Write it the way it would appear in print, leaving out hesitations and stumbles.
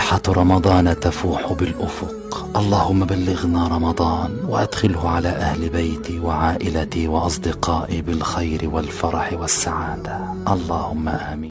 رائحة رمضان تفوح بالأفق. اللهم بلغنا رمضان وأدخله على أهل بيتي وعائلتي وأصدقائي بالخير والفرح والسعادة، اللهم آمين.